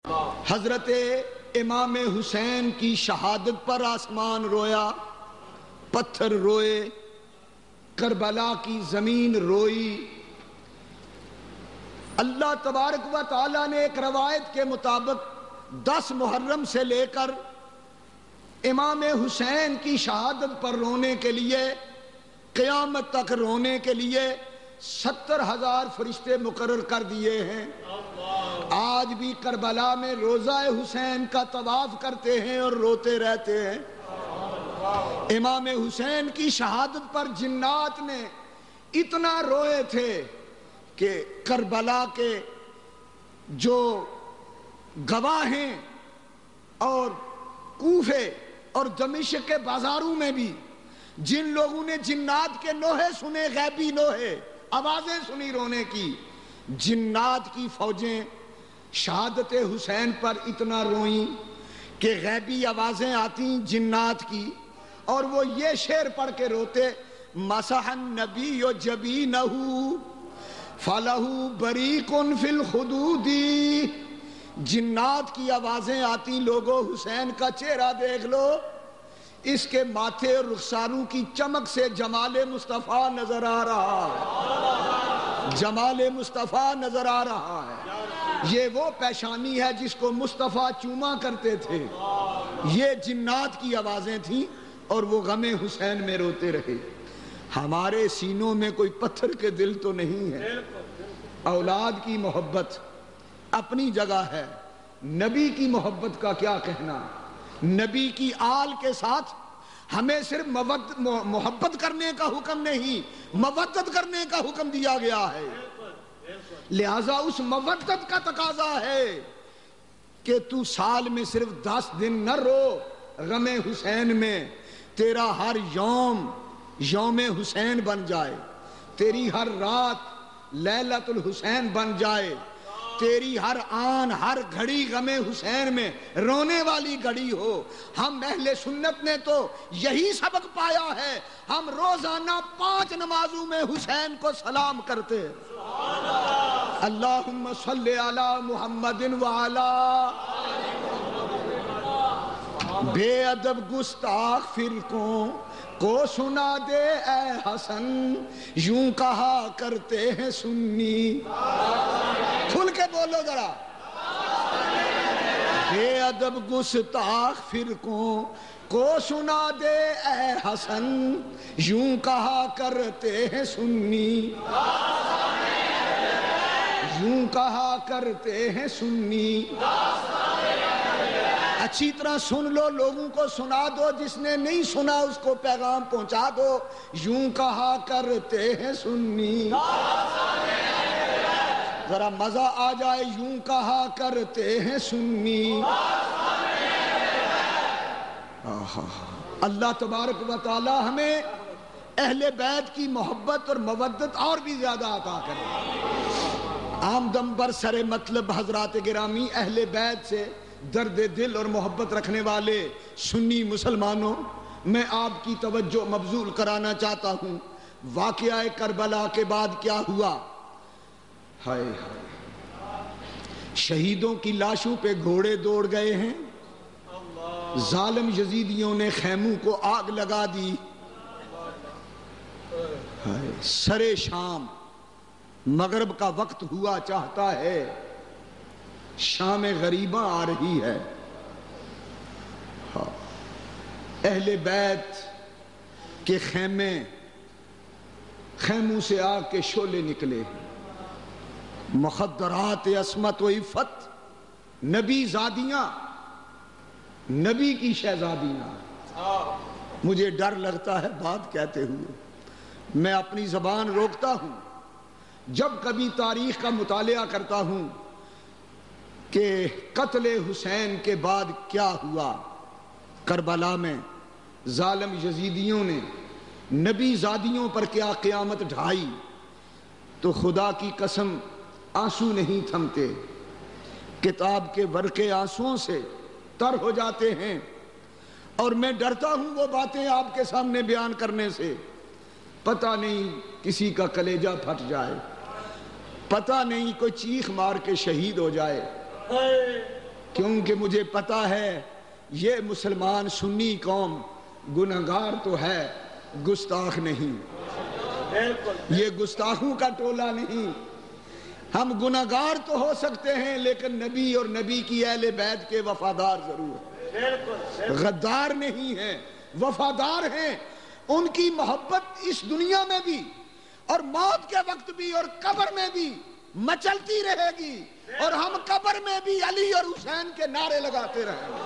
حضرت امام حسین کی شہادت پر آسمان رویا، پتھر روئے، کربلا کی زمین روئی۔ اللہ تبارک و تعالیٰ نے ایک روایت کے مطابق 10 محرم سے لے کر امام حسین کی شہادت پر رونے کے لیے، قیامت تک رونے کے لیے 70,000 فرشتے مقرر کر دیے ہیں۔ آج بھی کربلا میں روضہ حسین کا طواف کرتے ہیں اور روتے رہتے ہیں۔ امام حسین کی شہادت پر جنات نے اتنا روئے تھے کہ کربلا کے جو گواہ ہیں اور کوفے اور دمشق کے بازاروں میں بھی جن لوگوں نے جنات کے نوحے سنے، غیبی نوحے، آوازیں سنی رونے کی، جنات کی فوجیں شہادت حسین پر اتنا روئیں کہ غیبی آوازیں آتی جنات کی، اور وہ یہ شعر پڑھ کے روتے، مسح النبی جبینہ فلہ بریق فی الخدود۔ جنات کی آوازیں آتی، لوگو حسین کا چہرہ دیکھ لو، اس کے ماتھے اور رخساروں کی چمک سے جمال مصطفیٰ نظر آ رہا ہے، جمال مصطفیٰ نظر آ رہا ہے۔ یہ وہ پیشانی ہے جس کو مصطفیٰ چوما کرتے تھے۔ یہ جنات کی آوازیں تھیں اور وہ غم حسین میں روتے رہے۔ ہمارے سینوں میں کوئی پتھر کے دل تو نہیں ہے۔ اولاد کی محبت اپنی جگہ ہے، نبی کی محبت کا کیا کہنا۔ نبی کی آل کے ساتھ ہمیں صرف محبت کرنے کا حکم نہیں، مودت کرنے کا حکم دیا گیا ہے۔ لہذا اس مودت کا تقاضا ہے کہ تو سال میں صرف 10 دن نہ رو غم حسین میں، تیرا ہر یوم یوم حسین بن جائے، تیری ہر رات لیلۃ الحسین بن جائے، تیری ہر آن ہر گھڑی غم حسین میں رونے والی گھڑی ہو۔ ہم اہل سنت نے تو یہی سبق پایا ہے، ہم روزانہ 5 نمازوں میں حسین کو سلام کرتے ہیں۔ اللہم صلی علی محمد وعلا بے ادب گستاخ فرقوں کو سنا دے اے حسن، یوں کہا کرتے ہیں سنی۔ کھل کے بولو ذرا، بے ادب گستاخ فرقوں کو سنا دے اے حسن، یوں کہا کرتے ہیں سنی، یوں کہا کرتے ہیں سنی۔ اچھی طرح سن لو، لوگوں کو سنا دو، جس نے نہیں سنا اس کو پیغام پہنچا دو، یوں کہا کرتے ہیں سنی۔ ذرا مزہ آ جائے، یوں کہا کرتے ہیں سنی۔ اللہ تبارک و تعالی ہمیں اہل بیت کی محبت اور مودت اور بھی زیادہ عطا کرے۔ عام دم بر سر مطلب حضرات گرامی، اہل بیت سے درد دل اور محبت رکھنے والے سنی مسلمانوں، میں آپ کی توجہ مبذول کرانا چاہتا ہوں۔ واقعہ کربلا کے بعد کیا ہوا؟ ہائے ہائے، شہیدوں کی لاشوں پہ گھوڑے دوڑ گئے ہیں، ظالم یزیدیوں نے خیموں کو آگ لگا دی۔ سرے شام، مغرب کا وقت ہوا چاہتا ہے، شام غریباں آ رہی ہے۔ اہل بیت کے خیموں سے آگ کے شعلے نکلے، مخدرات عصمت و عفت، نبی زادیاں، نبی کی شہزادیاں۔ مجھے ڈر لگتا ہے بات کہتے ہوئے، میں اپنی زبان روکتا ہوں جب کبھی تاریخ کا مطالعہ کرتا ہوں کہ قتل حسین کے بعد کیا ہوا کربلا میں، ظالم یزیدیوں نے نبی زادیوں پر کیا قیامت ڈھائی، تو خدا کی قسم آنسو نہیں تھمتے، کتاب کے ورقے آنسوؤں سے تر ہو جاتے ہیں، اور میں ڈرتا ہوں وہ باتیں آپ کے سامنے بیان کرنے سے، پتہ نہیں کسی کا کلیجہ پھٹ جائے، پتہ نہیں کوئی چیخ مار کے شہید ہو جائے۔ کیونکہ مجھے پتا ہے یہ مسلمان سنی قوم گنہگار تو ہے، گستاخ نہیں، یہ گستاخوں کا ٹولہ نہیں۔ ہم گنہگار تو ہو سکتے ہیں لیکن نبی اور نبی کی اہل بیت کے وفادار ضرور ہیں، غدار نہیں ہیں، وفادار ہیں۔ ان کی محبت اس دنیا میں بھی اور موت کے وقت بھی اور قبر میں بھی مچلتی رہے گی، اور ہم قبر میں بھی علی اور حسین کے نعرے لگاتے رہیں گے۔